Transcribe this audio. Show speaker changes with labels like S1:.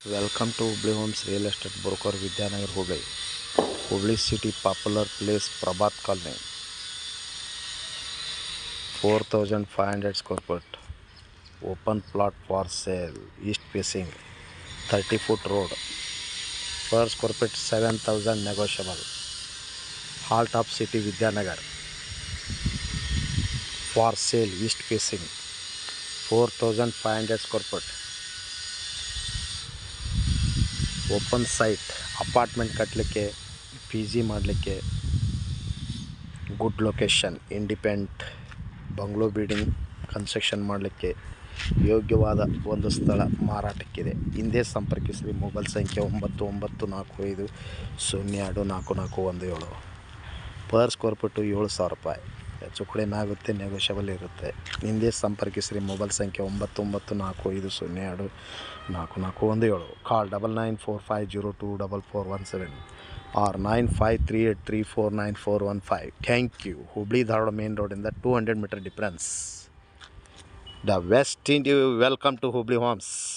S1: Welcome to Hubballi Homes Real Estate Broker Vidynagar Hubballi. Hubballi City Popular Place Prabhat Colony. 4,500 square foot. Open plot for sale. East facing. 30-foot road. Per square foot 7,000 negotiable. Heart of City Vidyanagar. For sale. East facing. 4,500 square foot. Open site apartment ಕಟ್ಟಲಿಕ್ಕೆ P G ಮಾಡಲಿಕ್ಕೆ good location independent bungalow building construction ಮಾಡಲಿಕ್ಕೆ ಯೋಗ್ಯವಾದ ಒಂದು ಸ್ಥಳ ಮಾರಾಟಕ್ಕಿದೆ. ಹಿಂದೆ ಸಂಪರ್ಕಿಸಿ. Mobile ಸಂಖ್ಯೆ 9945024417. Per square foot 7,000 ರೂಪಾಯಿ. ಹೆಚ್ಚು ಕಡಿಮೆ ಆಗುತ್ತೆ, ನೆಗೋಷಿಯಬಲ್ ಇರುತ್ತೆ. ಹಿಂದೆ ಸಂಪರ್ಕಿಸಿರಿ. ಮೊಬೈಲ್ ಸಂಖ್ಯೆ 9945024417. Call 9945024417 or 9538349415. Thank you. Hubli Dharwad main ರೋಡಿಂದ 200 metre difference. The west India. Welcome to Hubli homes.